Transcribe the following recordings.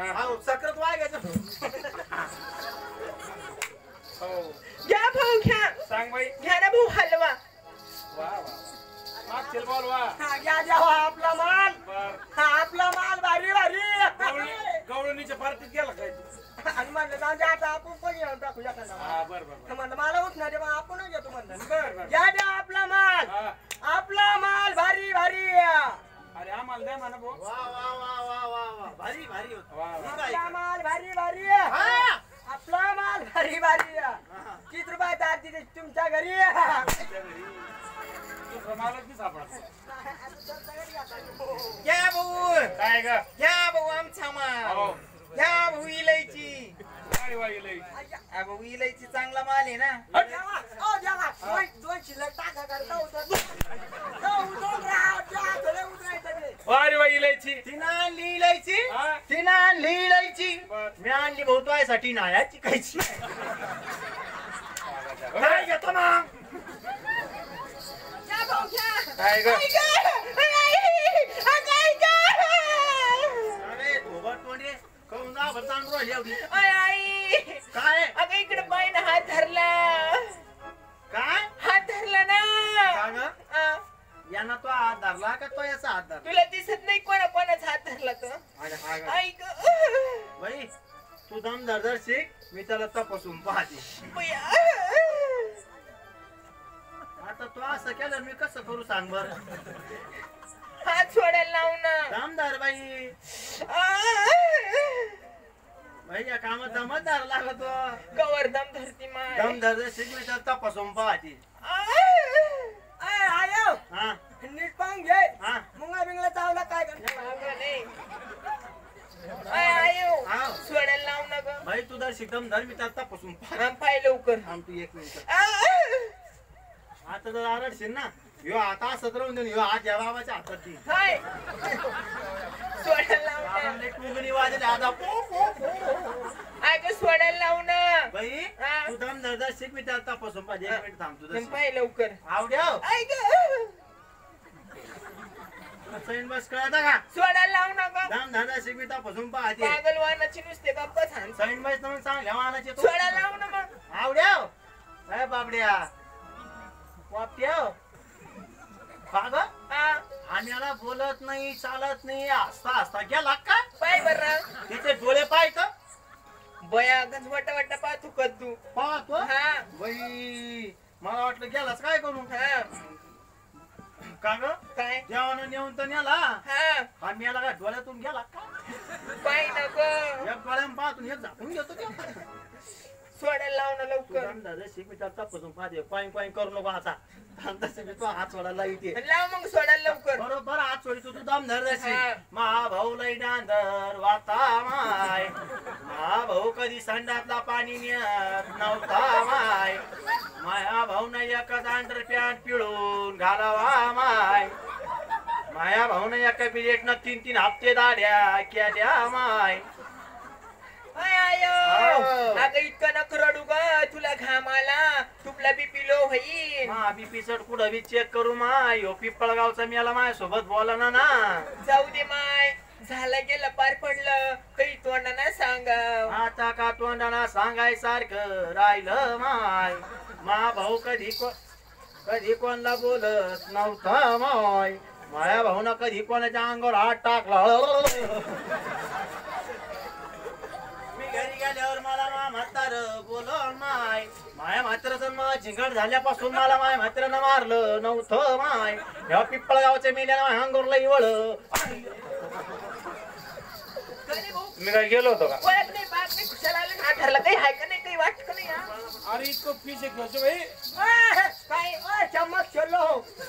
अहो सक्रात वागायचं हो घ्या भाऊ घ्या सांग बाई घ्या ना भाऊ हलवा वा वा मागतील बोल वा हा घ्या द्यावा आपला माल बर हा आपला माल भारी भारी गवळणीच्या पार्टीत गेला काय तू आणि म्हणलं जाऊ दे आता आपण पण येऊन टाकू एखादा हा बर बर बर म्हणलं मला उठणार आहे, मग आपण घेतो म्हणलं बर बर घ्या द्या आपला माल हा आपला माल भारी भारी अरे आम्हाला द्या म्हणा भाऊ वा वा वा वा वा वा भारी भारी वा वा आपला माल भारी भारी हा. आपला माल भारी भारी किती रुपयात आरती दे तुमच्या घरी त्या घरी दुसरा मालच नाही सापडत घ्या भाऊ काय ग घ्या भाऊ आमचा माल हो घ्या भाऊ इलायची काय वाईलय भाऊ इलायची चांगला माल आहे ना द्यावा, ओ द्यावा. दोन शिल्लक टाका करता वारी वाईलायची तिनं आणली इलायची हा तिनं आणली इलायची बर मी आणली भाऊ तुझ्यासाठी नायाची खायची काय घेतो मग घ्या भाऊ घ्या काय ग अरे धोबट तोंडे कहून ना बरतान रोज एवढी आई काय अगं इकडे बाईनं हात धरला काय हात धरला ना सांग आ, यांना तो हात धरला का तो याचा हात धरला तुला दिसत नाही कोणाचा हात धरला तर अरे हा का? आई ग बाई तू दम धरधर शिक मी त्याला तपासून पाहते बया. आता तू असं केलं मी कसं करू सांग बर हात सोडायला लावू ना दमदार बाई बाई या कामात दमच धर लागतो कवर दम धरती माय दम धरधर शिक मी त्याला तपासून पाहते आयो हा नीट पाहून घे हा मुंगा बिंगला चावला काय आयो हाव. सोडायला लावू ना ग भाई तू दर शिकदम धर मी त्याला तपासून पाहते पाय लवकर थांब तू 1 मिनिट आता जर आरडशील ना ह्यो आता असत राहून दे ह्यो हात या बाबाच्या हातात दे हाय सोडायला लावू ना बाबांनी कुंगणी वाजले आता पो पो पो अगं सोडायला लावू ना बाई हा. तू दम धर शिक मी त्याला तपासून पाहते 1 मिनिट थांब तू पाय लवकर आवड्या आई ग सैन बस कळता का सोडायला लावू ना ग दम धर शिक मी तपासून पाहते पागल वाहनाची नुसते गप्पा छान सैन बस म्हणून चांगल्या वाहनाचे तू सोडायला लावू ना मग आवड्या काय बाबड्या वापट्या बाग हा आम्ही याला बोलत नाही चालत नाही हसता हसता गेला का पाय बर तिचे डोळे पाहत बया गंज वाटा वाटा पाहतो कद्दू पाहतो हा बाई मला वाटलं गेलाच काय करू हा का ग काय जेवण नेऊन तर नेला हा आम्ही याला काय डोळ्यातून गेला का पाय ना ग एक डोळ्यान पाहतून एक झाकून घेतो ते. सोडायला लावू ना तू लवकर दम धर शिक मी त्याला तपासून पाहते पाईन पाईन करू नको आता तसे मी तो हात सोडायला येते लाव मग सोडायला लवकर बरोबर हात सोडी तू दम धर हा. मा भाऊ लई डांधर वाता माय मा भाऊ कधी संडातला पाणी नेत नव्हता माय माया भाऊ न एकच अंडर पॅन्ट पिळून घालावा माय माया भाऊ न एका पिरियड न 3-3 हप्ते दाड्या केल्या माय आय आयो हाव. अगं इतकं नको रडू ग तुला घाम आला तुपला बीपी लो होईल मा बीपी सट कुठं बी चेक करू माय ह्यो पिपळगावचा मेला माय सोबत बोला ना जाऊ दे माय झालं गेलं पार पडलं काही तोंडाना सांगाव आता का तोंडाना सांगाय सारखं राहिलं माय मा भाऊ कधी कोणला बोलत नव्हता माय माया भाऊन कधी कोणाच्या अंगावर हात टाकला मी घरी गेल्यावर मला मा म्हातार बोल माय माया म्हातारचं मा झिंगड झाल्यापासून मला माय म्हातारनं मारलं नव्हतं माय ह्या पिपळगावच्या मेल्यानं माय अंगावरला इवळ मी काय गेलो होतो का ओळख नाही बाग नाही खुशाला आलं ना ठरलं काही हाय का नाही काही वाटत का नाही हा? अरे इतकं पीस एक घ्यायचं बाई काय चमक चलो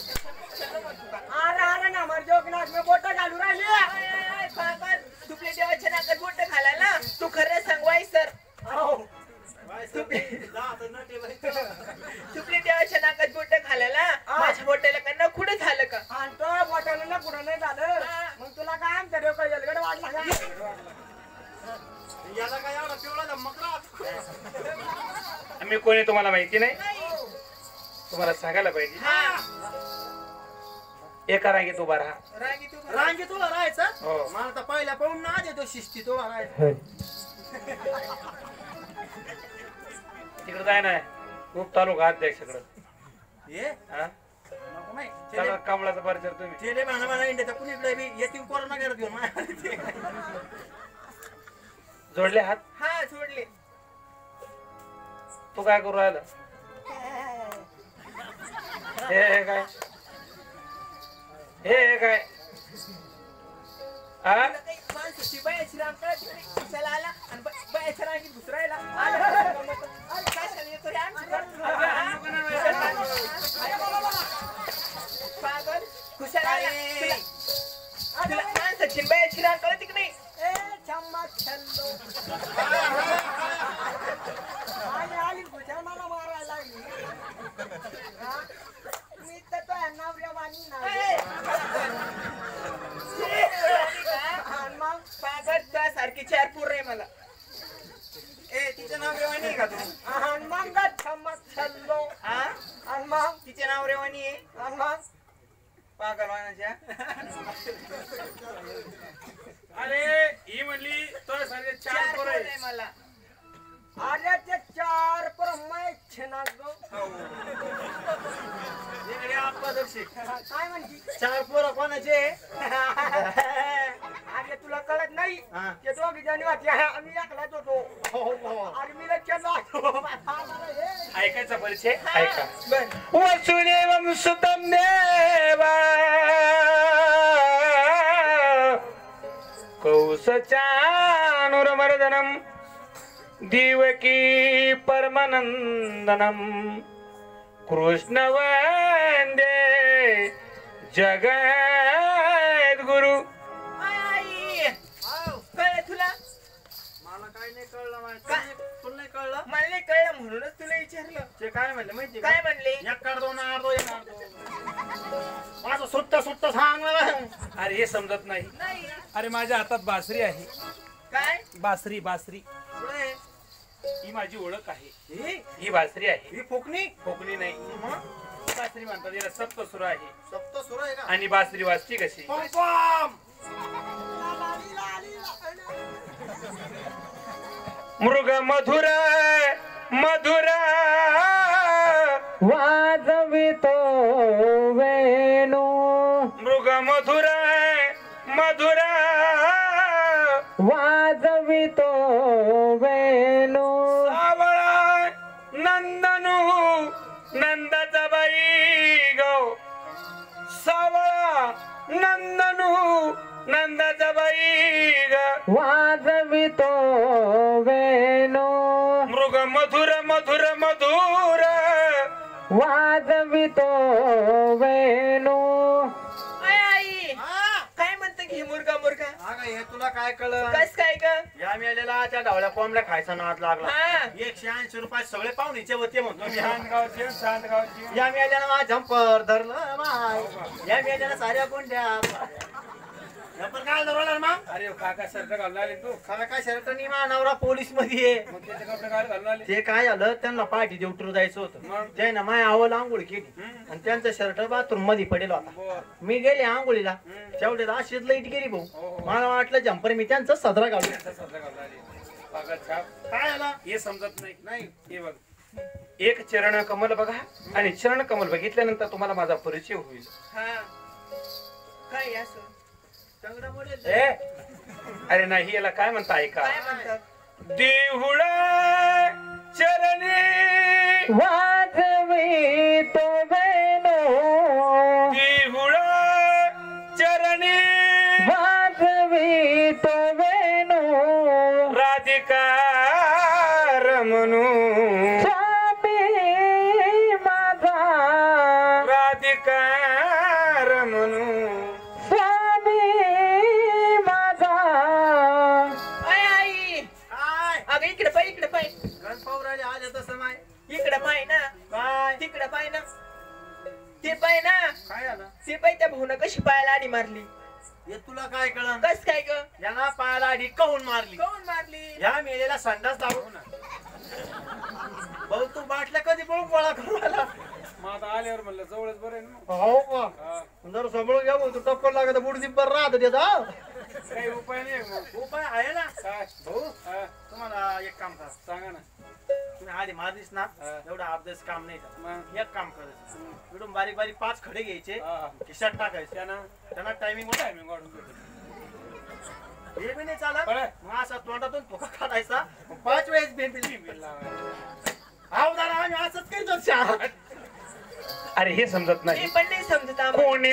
अरे ना मर जोगनाथ मी बोट घालू राहिली आय, आय, आय, पागल तुपले देवाच्या नाकात बोट घालायला तू खरं सांगवाय सर तुपले देवाच्या नाकात बोट घालायला माझ्या बोटाला का कुठं झालं का आणि तो बोटाला ना कुठं नाही झालं मग तुला काय आमच्या डोकं येलगड वाटला का याला काय एवढा पिवळा धमकला मी कोणी तुम्हाला माहिती नाही तुम्हाला सांगायला पाहिजे एका रांगेत उभा राहा. रांगेत उभा राहायचं. हो. मला तर पहिल्या पाहून ना देतो शिस्तीत उभा राहायचं. तिकडे जाय नाही खूप तालुका अध्यक्षकडे ये हा नको नाही. त्याला कमळाचा परिचय तुम्ही चेले म्हणा इंडिया कुणीकडे बी येतील कोरोना करत घेऊन जोडले हात. हा सोडले. तू काय करू राहिला? हे काय हे काय हा तुला काही माणसाची बायाची रांग कळत नाही. कशाला आला आणि बायाच्या रांगेत घुसरायला आला. अरे कशाला येतो रे आमची पागल खुशाला आला. तुला माणसाची बायाची रांग कळत की नाही? मी तर तो नवऱ्यावानी मग पागल तुला सारखी चार पूर आहे मला. ए तिचं नाव रेवानी आहे का तू? मग छमक छल्लो आणि मग तिचे नाव रेवानी आहे. आणि मग पागल वाहनाच्या. अरे ही म्हणली तो सारे चार चार पूर पोरं आहे आहे. मला. अरे ते चार पर मैं छेना गो इकडे अपदर्शी. काय म्हणती चार पोरं कोणाचे? अरे तुला कळत नाही हा. ते दोघी जणी वाटले आम्ही एकलाच होतो. हो, हो. अरे मी लक्षात ऐकायचा परिचय ऐका. बर वसुदेवं सुतं देवा कौसचानुरमर्दनं देवकी परमानंदनं कृष्ण वंदे जगद्गुरु. आई कळलं तुला? मला काय नाही कळलं काय? तुला नाही कळलं? मला नाही कळलं म्हणूनच तुला विचारलं. ते काय म्हणले माहिती काय म्हणले? एक काढ दोन आड दो एक आड दो. माझं सुट्ट सुट्ट सांग मला. अरे हे समजत नाही. नाही. अरे माझ्या हातात बासरी आहे. काय? बासरी बासरी पुढे. ही माझी ओळख आहे. ही बासरी आहे. ही फुकणी कोकणी नाही बासरी म्हणतात. याला सप्त सुर आहे. सप्त सुर आहे का? आणि बासरी वाजती कशी? पम पम. मृग मधुर मधुर वाजवितो वेणू. मृग मधुर मधुर वाजवितो वेणू. सावळा नंदनू नंदाचा बाई गो. सावळा नंदनू नंदाचा बाई ग वाजवितो वेणू. मृग मधुर मधुर मधुर वाजवितो वेणू. आई हा. काय म्हणतं की मुर्गा मुर्गा? अगं हे तुला काय कळलं? कस काय ग? या मेलेला त्या ढवळ्या कोंबड्या खायचा नाद लागला. हा. 180 रुपये सगळे पाहुणीचे होते म्हणतो मी. शांतगावची शांतगावची. या मेल्यानं माझा झंपर धरलं माय. या मेल्यानं साऱ्या कोंड्या. झंपर काय धरवलं मग? अरे काका शर्ट घालून आले तू. खरा काय शर्ट नाही मा नवरा पोलीस मध्ये आहे. मग त्याचे कपडे काय घालून आले? ते काय झालं त्यांना पार्टी देवटूर जायचं होतं. मग? त्यानं माय आवल आंघोळ केली आणि त्यांचा शर्ट बाथरूम मध्ये पडेल होता. बर. मी गेले आंघोळीला. तेवढे अशीच लाईट गेली भाऊ. हो. मला वाटलं जम्पर मी त्यांचा सदरा घालू. त्याचा शर्ट घालून आले. काका छाप. काय झालं? हे समजत नाही. नाही. हे बघ. एक चरण कमल बघा आणि चरण कमल बघितल्यानंतर तुम्हाला माझा परिचय होईल. हा काय असं? चांगला मॉडेल. ए अरे नाही याला काय म्हणता ऐका. काय म्हणतात? देहुळ चरणी वाजवितो वेणू. देहुळ चरणी वाजवितो वेणू. राधिका रमणू स्वामी माझा. राधिका रमणू स्वामी माझा. आई आई काय? अगं इकडे पाय इकडे पाय. गण पावराले आले तसं माय. इकडे पाय ना. काय? तिकडे पाय ना. ते पाय ना. काय झालं? ते पाय त्या भाऊन कशी पायाला आडी मारली. हे तुला काय कळलं? कस काय ग? यांना पायाला आधी कहून मारली. कोण मारली? या मेलेला संडास दाखवू ना. भाऊ तू बाटल्या कधी पळून गोळा करू आला? मग आता आल्यावर म्हणलं जवळच बरं आहे ना मग. हो का हा. जरा सांभाळून घ्या मग तू टप्पर लागत बुडदी बरं राहत त्याचा काही उपाय नाही आहे मग. उपाय आहे ना काय भाऊ हा, तुम्हाला एक काम करा सांगा ना. तुम्ही आधी मारलीस ना हा. एवढा अभ्यास काम नाही का मग एक काम करायचं इकडून बारीक बारीक 5 खडे घ्यायचे हा, हा. खिशात टाकायचे त्यानं त्यांना टायमिंग होता टायमिंग वाढून देतो. हे बी नाही चालत बरं. मग असा तोंडातून फुका काढायचा 5 वेळेस बेंबील बिल लावायचं. आहो दादा आम्ही असंच करतो शाळा अरे हे समजत मी नाही पण नाही समजत आम्हाला. कोणी